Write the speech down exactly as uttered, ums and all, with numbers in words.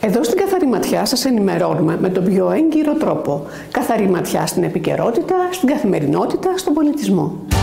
Εδώ στην Καθαρή Ματιά σας ενημερώνουμε με τον πιο έγκυρο τρόπο. Καθαρή ματιά στην επικαιρότητα, στην καθημερινότητα, στον πολιτισμό.